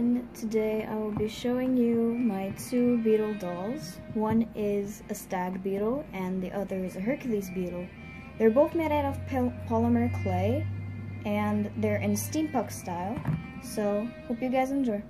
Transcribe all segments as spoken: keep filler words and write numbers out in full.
everyone, today I will be showing you my two beetle dolls. One is a stag beetle and the other is a Hercules beetle. They're both made out of polymer clay and they're in steampunk style, so hope you guys enjoy.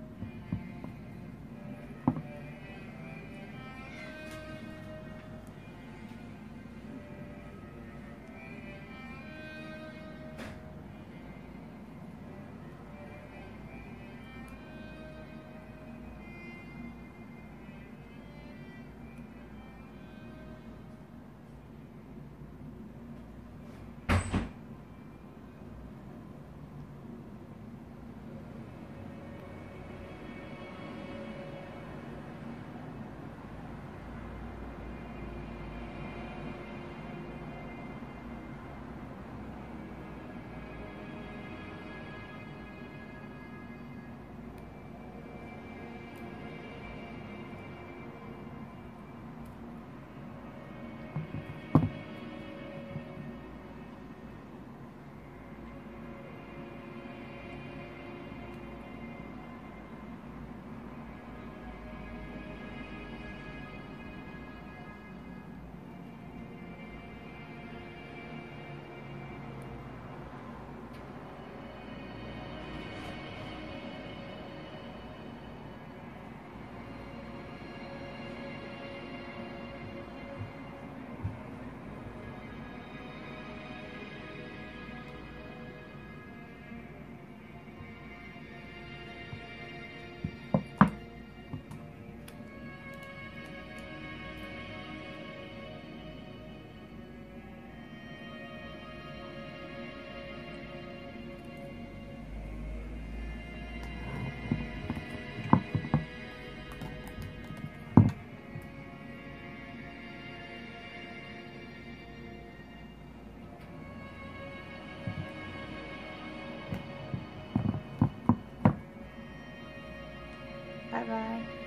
Bye bye.